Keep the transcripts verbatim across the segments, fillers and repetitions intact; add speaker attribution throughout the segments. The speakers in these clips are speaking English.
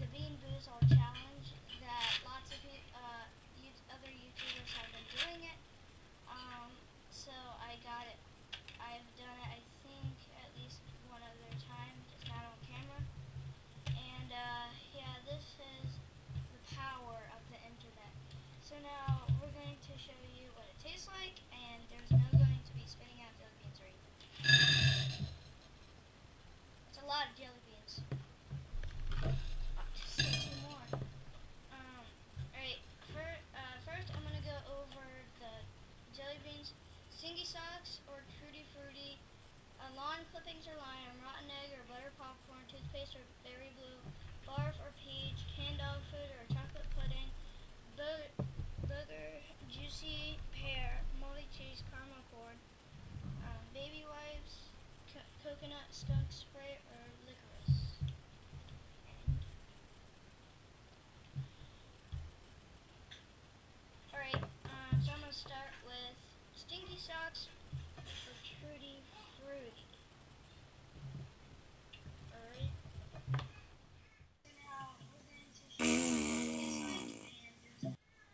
Speaker 1: the Bean Boozled challenge that lots of uh, other YouTubers have been doing it. Um, so I got it. I've done it, I think, at least one other time, just not on camera. And uh, yeah, this is the power of the internet. So now we're going to show you what it tastes like, and there's no going to be spitting out jelly beans or anything. It's a lot of jelly beans. Oh, just say two more. Um, alright, for, uh, first I'm going to go over the jelly beans. Stinky Socks or Tutti Frutti, uh, lawn clippings or lime, rotten egg or butter popcorn, toothpaste or berry blue, barf or peach, canned dog food or chocolate pudding, bo booger, juicy pear, moldy cheese, caramel corn, um, baby wipes, co coconut skunk spray or licorice. Alright, um, so I'm going to start with Stinky Socks or Tutti Frutti. Alright. Now we're going to show you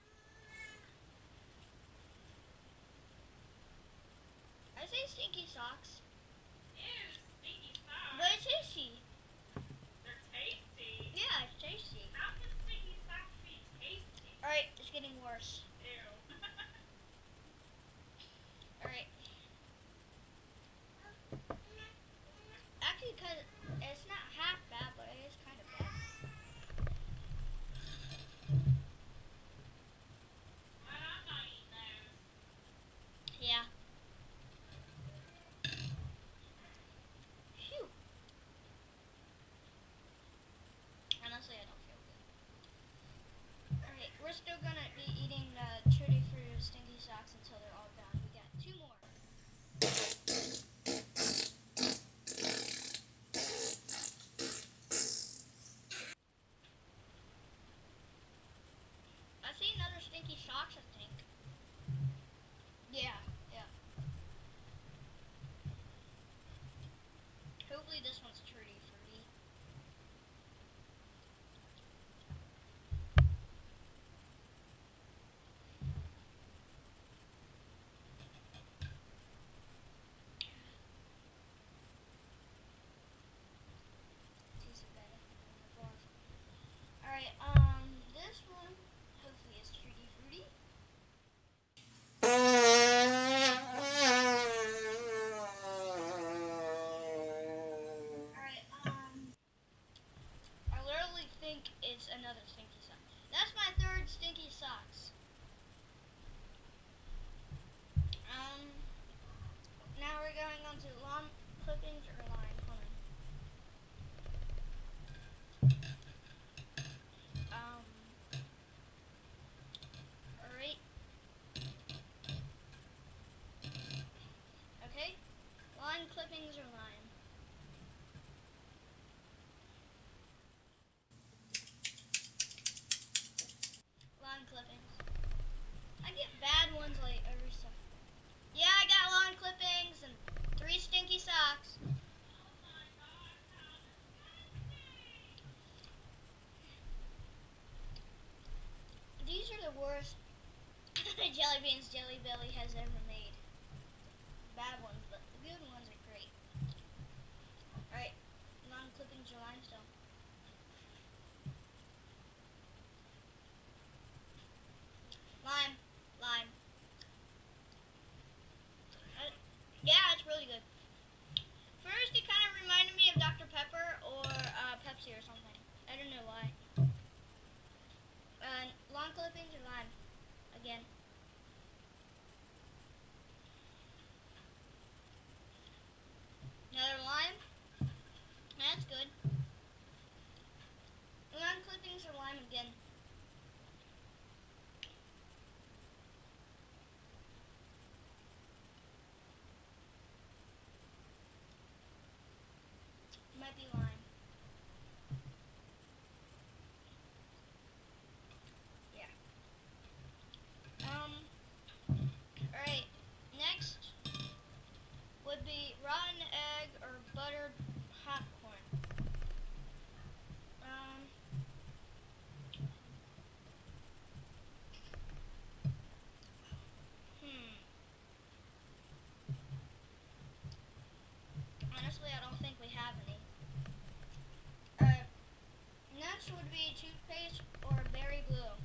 Speaker 1: I say Stinky Socks.
Speaker 2: Ew, stinky socks.
Speaker 1: But it's tasty.
Speaker 2: They're tasty.
Speaker 1: Yeah, it's tasty.
Speaker 2: How can stinky socks be tasty?
Speaker 1: Alright, it's getting worse.
Speaker 2: Ew.
Speaker 1: Alright. Actually, because it's not half bad, but it is kind of bad.
Speaker 2: But I'm not eating those.
Speaker 1: Yeah. Phew. Honestly, I don't feel good. Alright, we're still going to be eating the Tutti Frutti Stinky Socks until they're all done. We got two more. I see another Stinky Socks, I think. Yeah, yeah. Hopefully this one's Tutti Frutti. Tastes better than the barf. Alright, um, this one hopefully is Tutti Frutti. Alright, um, I literally think it's another Stinky Sock. That's my third Stinky Socks. Um, now we're going on to lawn clippings or lime. Hold on. Um, alright. Okay, lawn clippings or lime. Lawn clippings. I get bad ones like every so. Yeah, I got lawn clippings and three Stinky Socks. These are the worst jelly beans Jelly Belly has ever made. Bad ones, but the good ones are great. Alright, lawn clippings or limestone. Lime, lime. Uh, yeah, it's really good. First, it kind of reminded me of Doctor Pepper or uh, Pepsi or something. I don't know why. Uh, lawn clippings or lime? Again. Another lime? That's good. Lawn clippings or lime again? Might be lime. Yeah. Um. Alright. Next would be rotten egg or buttered popcorn. Um. honestly, I don't think we have any. Alright, next would be toothpaste or berry glue.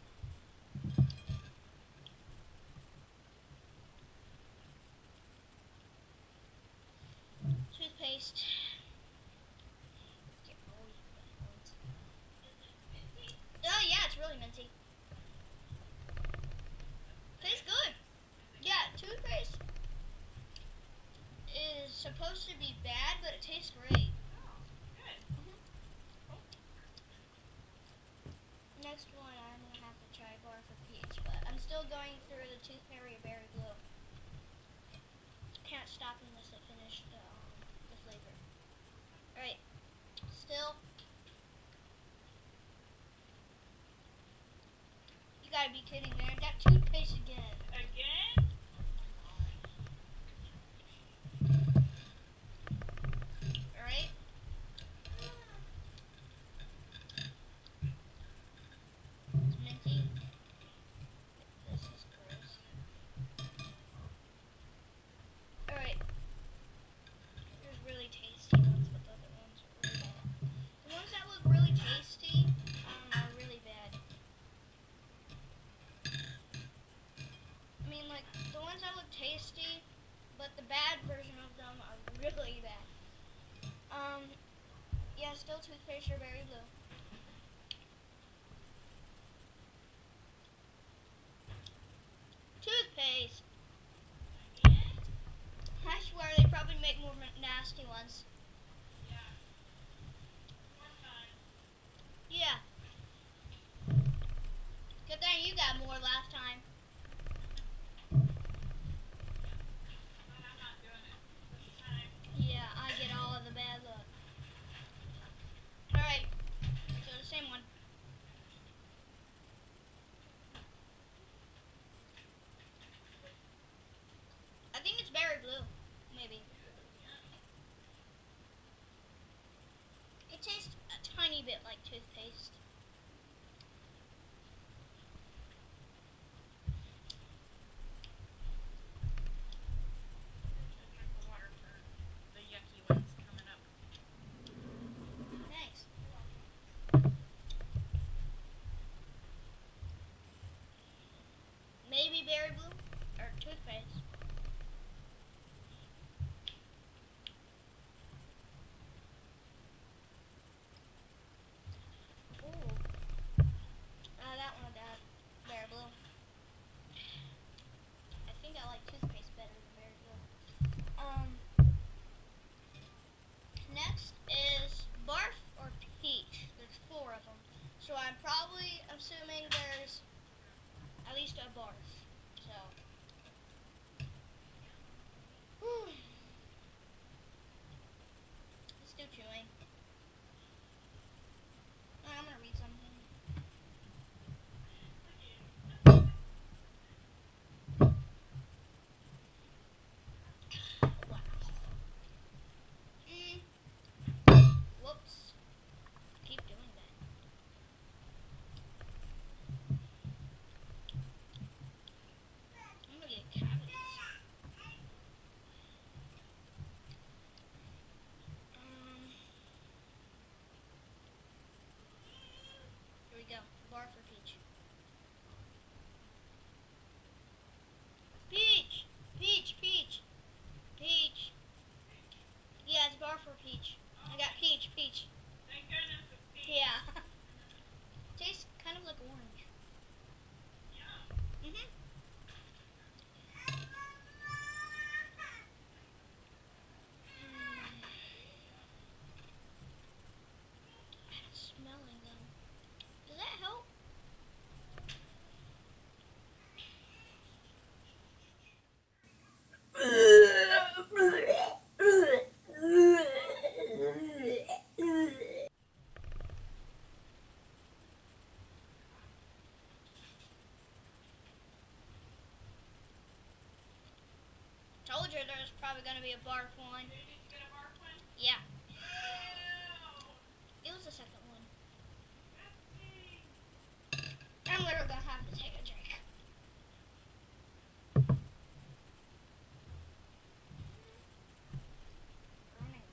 Speaker 1: Toothpaste. Get all these bad ones. Oh yeah, it's really minty. Tastes good. Yeah, toothpaste is supposed to be bad, but it tastes great. Next one, I'm gonna have to try bar for peach, but I'm still going through the toothpaste or berry glue. Can't stop unless I finish the um, the flavor. All right, still. You gotta be kidding me! I got toothpaste again.
Speaker 2: Again?
Speaker 1: All right. It's minty. This is gross. All right. There's really tasty ones, but the other ones are really bad. The ones that look really tasty um, are really bad. I mean, like, the ones that look tasty, but the bad version of them are really bad. Um, yeah, still toothpaste or berry blue. Toothpaste! I swear they probably make more nasty ones.
Speaker 2: Yeah. One time.
Speaker 1: Yeah. Good thing you got more last time.
Speaker 2: But I'm not doing it this time.
Speaker 1: Yeah, I get all of the bad luck. Alright, so the same one. I think it's berry blue, maybe. It tastes a tiny bit like toothpaste.
Speaker 2: Drink the water for the yucky ones coming up.
Speaker 1: Thanks. Maybe berry blue or toothpaste. Ooh. Uh, that one got berry blue. I think I like toothpaste better than berry blue. Um. Next is barf or peach. There's four of them. So I'm probably assuming there's at least a barf. So. Whew. Let's do chewing. Oh, I'm gonna read something. Wow. Mm. Whoops. Keep doing that. I'm gonna get cavities. Um. Here we go. Bar for peach. Peach! Peach! Peach! Peach! Yeah, it's bar for peach. I got peach, peach.
Speaker 2: Thank goodness it's peach.
Speaker 1: Yeah. Tastes kind of like orange.
Speaker 2: Yeah.
Speaker 1: Mm-hmm. Mm. Smelling them. Does that help? Told you there's probably gonna be a barf one.
Speaker 2: Did you get a barf one?
Speaker 1: Yeah,
Speaker 2: Ew.
Speaker 1: it was the second one.
Speaker 2: Disgusting.
Speaker 1: I'm literally gonna have to take a drink. Running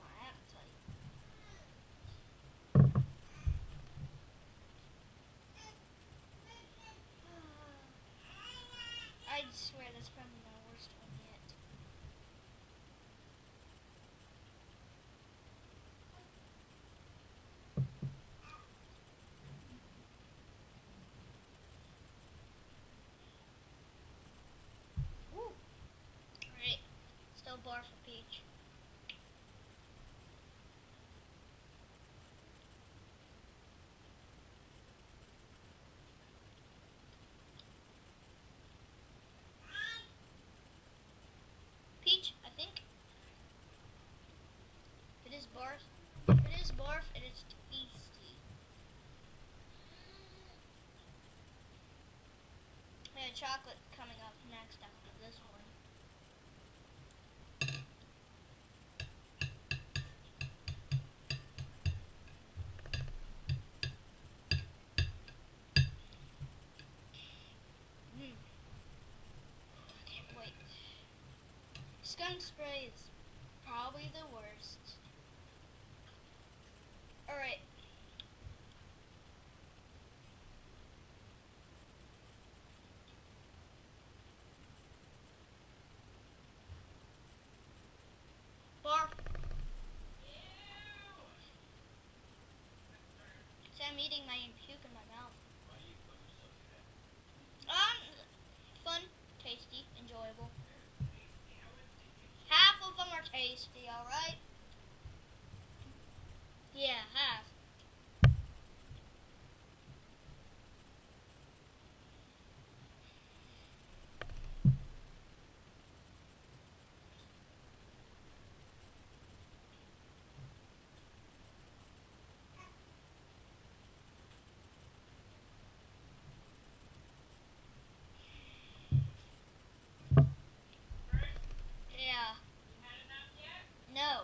Speaker 1: a chocolate coming up next after this one. Mm. Can't wait. Skunk spray is probably the worst. Alright. Barf. See, I'm eating my puke in my mouth. Um, fun, tasty, enjoyable. Half of them are tasty, alright? Yeah, half. Yeah. No.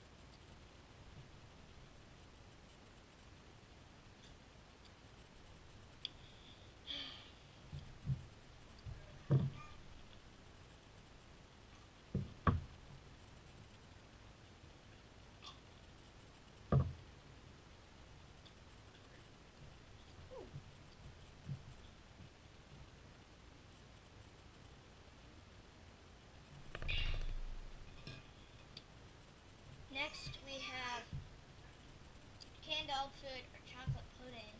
Speaker 1: Next we have canned dog food or chocolate pudding.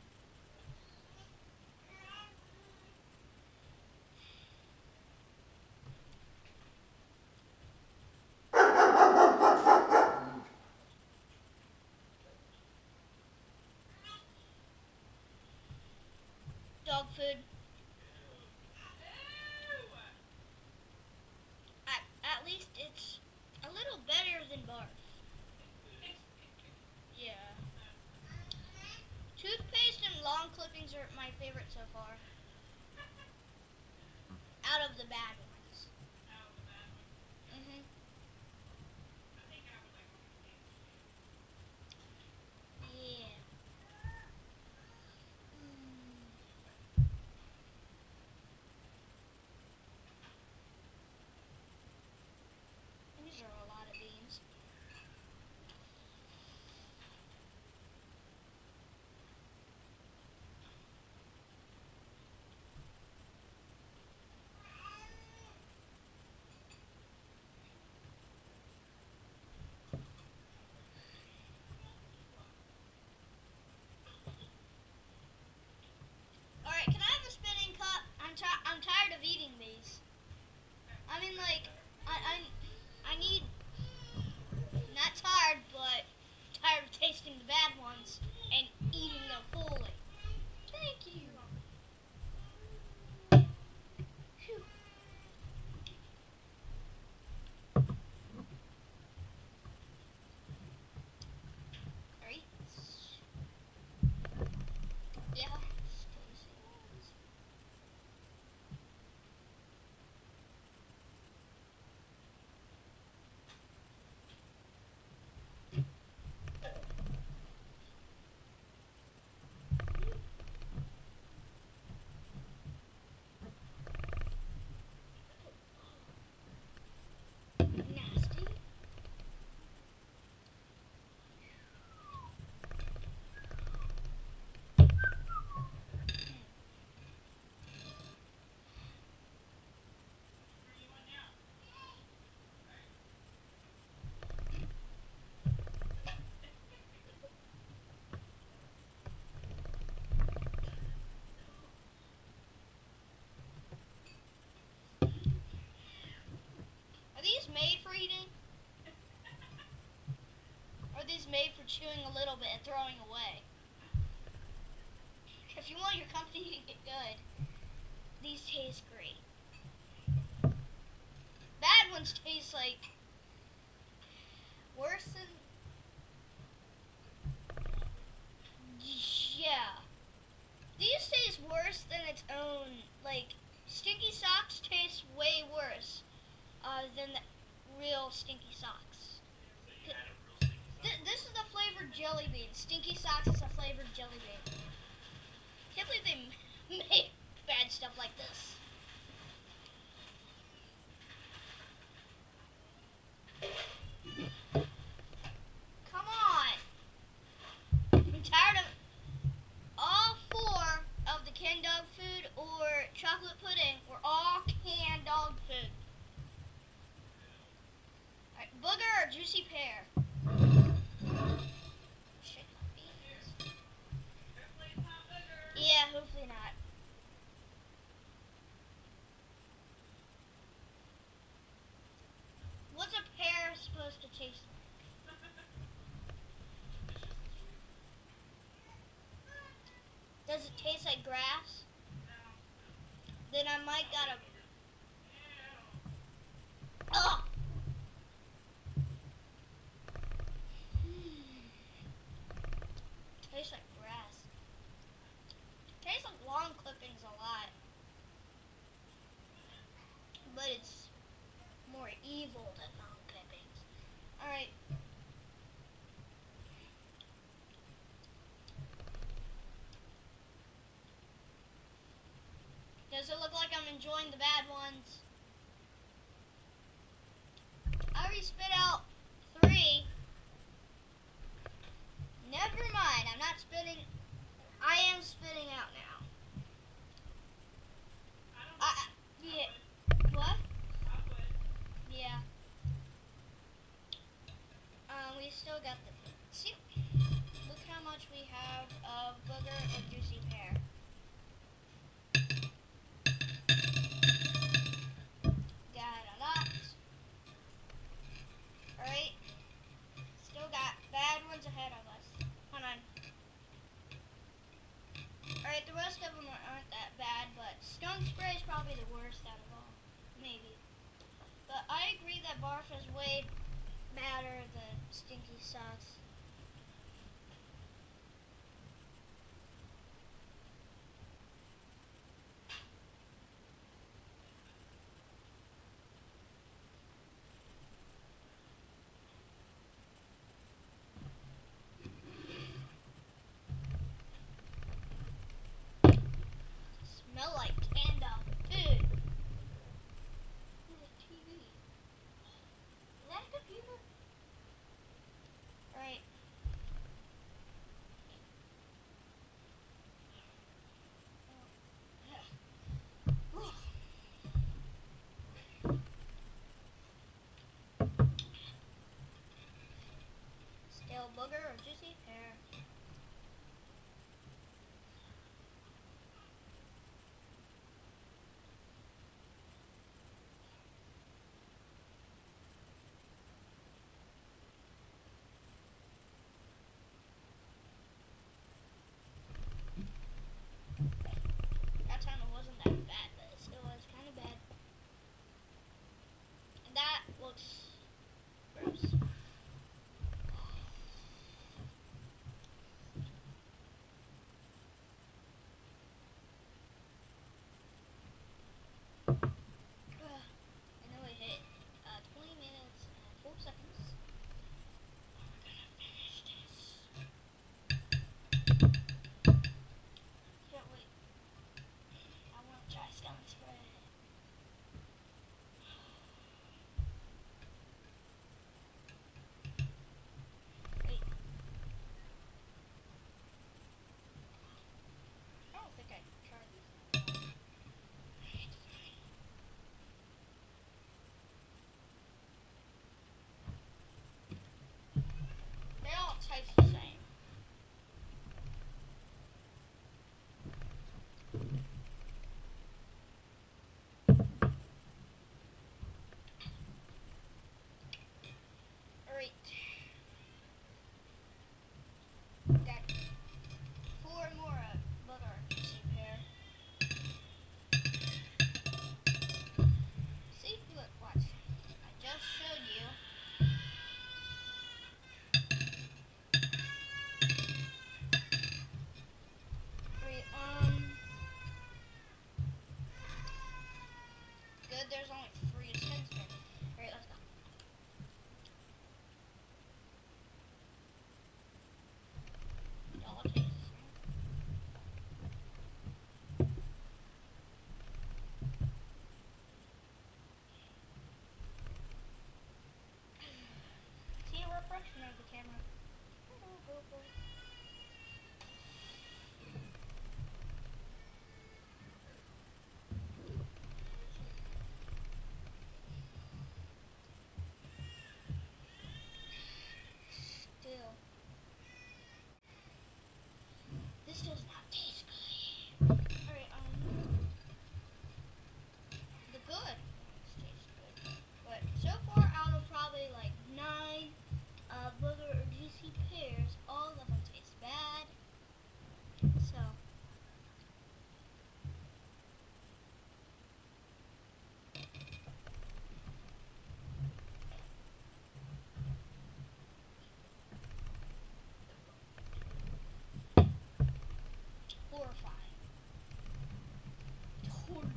Speaker 1: Dog food. At, at least it's a little better than barf. Yeah. Toothpaste and lawn clippings are my favorite so far. Out of the bad ones. Mhm. Yeah. Mm. These are a lot of beans. Alright, can I have a spinning cup? I'm, ti I'm tired of eating these. I mean, like, I, I, I need, not tired, but tired of tasting the bad ones and eating them fully. Thank you. Phew. Alright. Yeah. Nasty. Are these made for eating? Or are these made for chewing a little bit and throwing away? If you want your company to get good, these taste great. Bad ones taste like worse than, yeah. These taste worse than its own, like, stinky socks taste way worse uh, than the real stinky socks.
Speaker 2: So you had a real sticky sock.
Speaker 1: Th- this is the flavored jelly bean. Stinky socks is a flavored jelly bean. Can't believe they m- make bad stuff like this. Come on. I'm tired of all four of the canned dog food or chocolate pudding were all canned dog food. Alright, booger or juicy pear? Shit, my beans.
Speaker 2: Hopefully it's not booger.
Speaker 1: Yeah, hopefully not. What's a pear supposed to taste like? Does it taste like grass? Then I might gotta. Ugh! Tastes like grass. Tastes like lawn clippings a lot. But it's more evil than lawn clippings. Alright. Does it look like I'm enjoying the bad ones? I already spit out three. Never mind, I'm not spitting. I am spitting out now.
Speaker 2: I don't
Speaker 1: I, yeah. What?
Speaker 2: I would.
Speaker 1: Yeah. Um, we still got the. See, look how much we have of booger and juicy pear. Got a lot. Alright. Still got bad ones ahead of us. Hold on. Alright, the rest of them aren't that bad, but skunk spray is probably the worst out of all. Maybe. But I agree that barf is way badder than stinky socks. Smell like canned dog food. There's a T V. Is that a computer? Alright.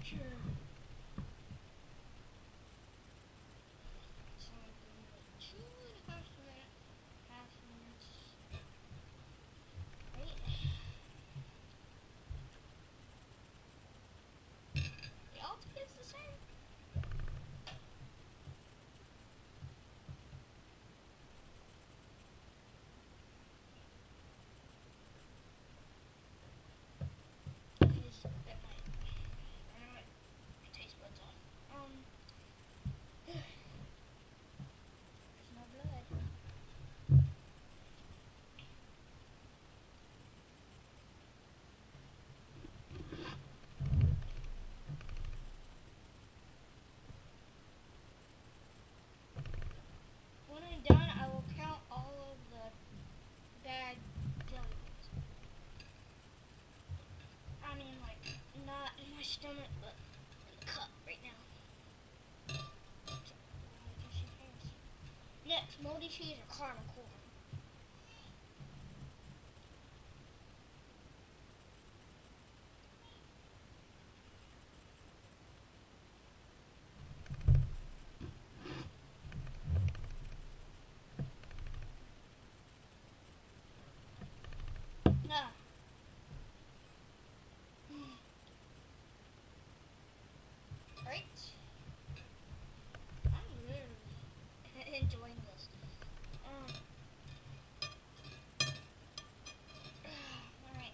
Speaker 1: Sure. So I'm gonna wait two and a half minutes. Half minutes. Right? The ultimate's the same. I just bit my, I know it, my taste buds off. Um, there's no blood. When I'm done, I will count all of the bad jelly beans. I mean, like, not in my stomach, but in the cup right now. Next, moldy cheese or caramel corn. Nah. Right? I'm really enjoying this. Um. Alright.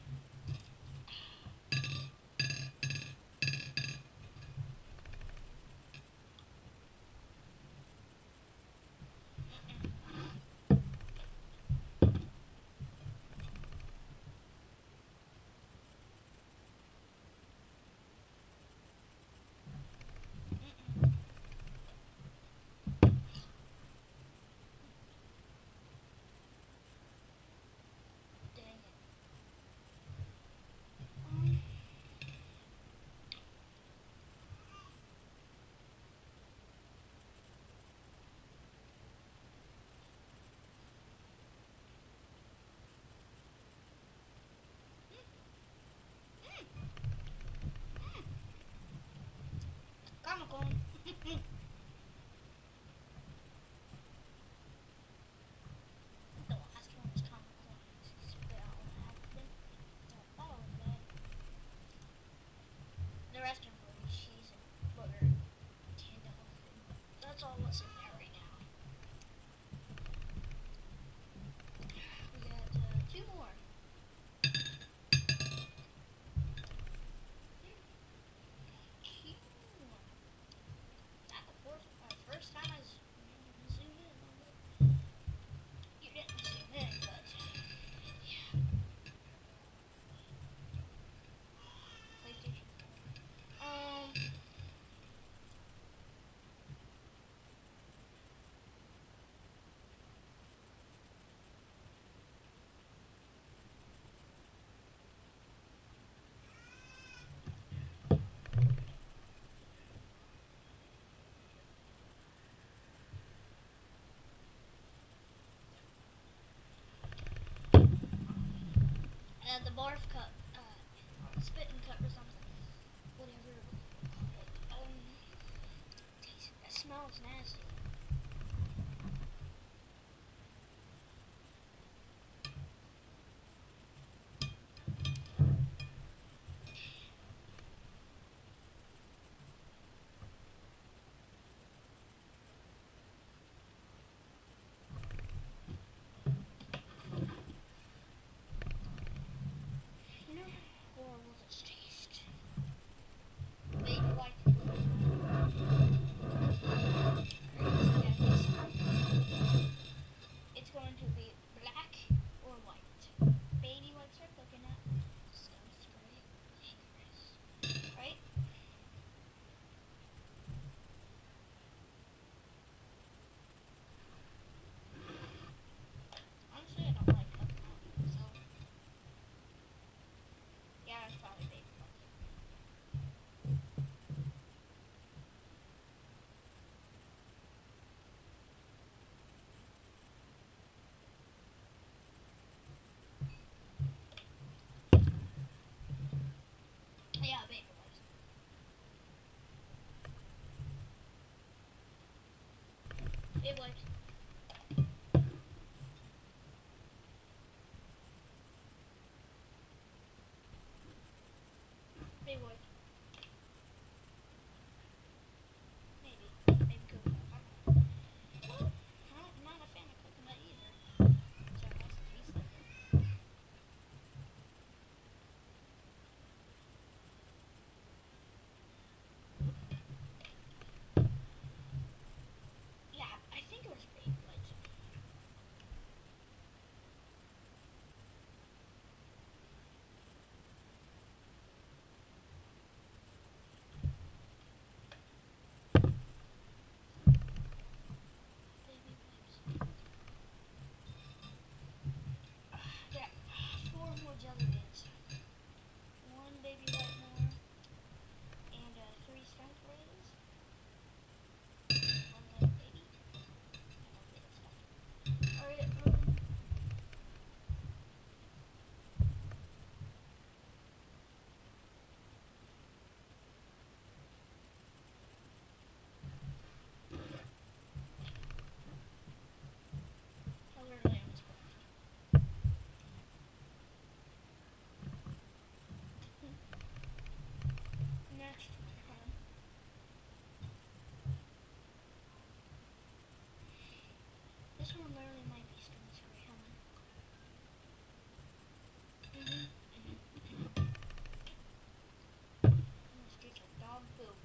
Speaker 1: Dang it. Um. Caramel corn. The last one was caramel corn. Spit out on accident. That was bad. The rest are moldy cheese and butter. And dog food. That's all what's in there right now. We got uh, two more. Two more. Not the first, uh, first time I z- zoomed in on it. You didn't zoom in, but yeah. PlayStation four. Um. Uh, the barf cup, uh, spitting cup or something, whatever. Um, tastes, that smells nasty. You know, It would. It would. Maybe. Maybe coconut. I don't know. Well, I don't, I'm not a fan of coconut either. So it has to taste like it. Yeah, I think it was Beyblade. Beyblades. Yeah, four more jelly beans. One baby white more, and uh, three skunk rays. One little baby. And one little stuff. Alright, um. I literally almost put next one. This one literally might be skunk spray. Hold on. Mm-hmm. Mm-hmm. I'm gonna streak like dog poop.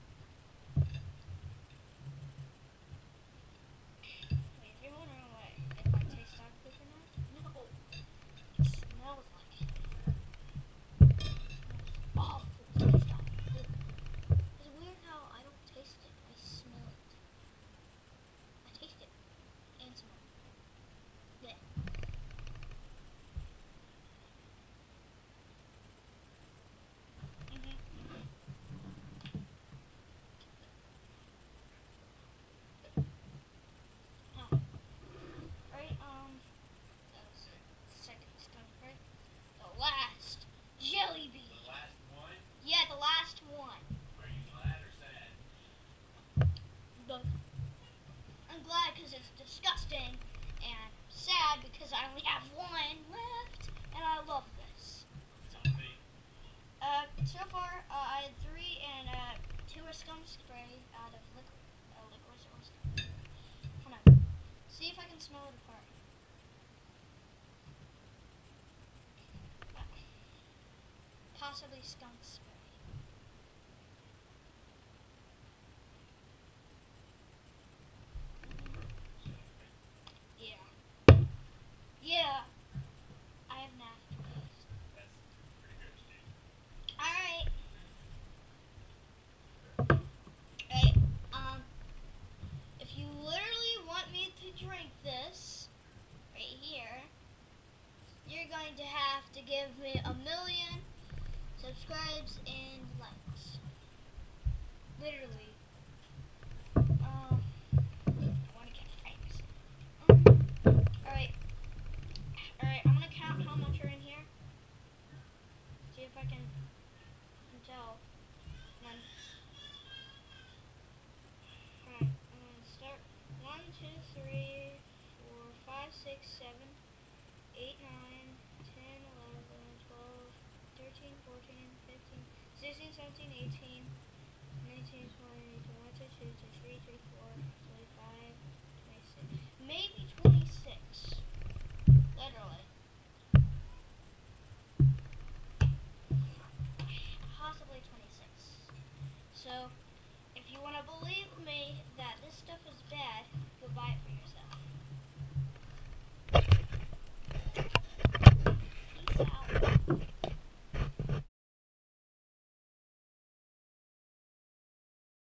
Speaker 1: Wait, if you're wondering what if I taste dog poop or not, no. It smells like it. It smells awful. It tastes dog poop. It's weird how I don't taste it. I smell it. I taste it and smell it. Yeah. Mm-hmm. Huh. Right, um, that was the second skunk, right? The last jelly bean.
Speaker 2: The last one?
Speaker 1: Yeah, the last one.
Speaker 2: Are you glad or sad?
Speaker 1: But I'm glad because it's disgusting, and sad because I only have one left, and I love this.
Speaker 2: Something.
Speaker 1: Uh, so far, uh, I had three, and uh, two are skunk spray out of liquid, uh, licorice or skunk. Hold on. See if I can smell it apart. Uh, possibly skunk spray. Yeah. Yeah. I have nasty taste.
Speaker 2: That's pretty good, Steve.
Speaker 1: Alright. Right. Um, if you literally want me to drink this, right here, you're going to have to give me a million subscribes and likes. Literally. Um, I want to get famous. Um, Alright. Alright, I'm going to count how much are in here. See if I can, can tell. One. Alright, I'm going to start. One, two, three, four, five, six, seven, eight, nine, ten, eleven, twelve, thirteen, fourteen, fifteen, sixteen, seventeen, eighteen, nineteen, twenty, twenty-one, twenty-two, twenty-three, twenty-four, twenty-five, twenty-six, maybe twenty-six. Literally. Possibly twenty-six. So, if you want to believe me that this stuff is bad, go buy it for yourself.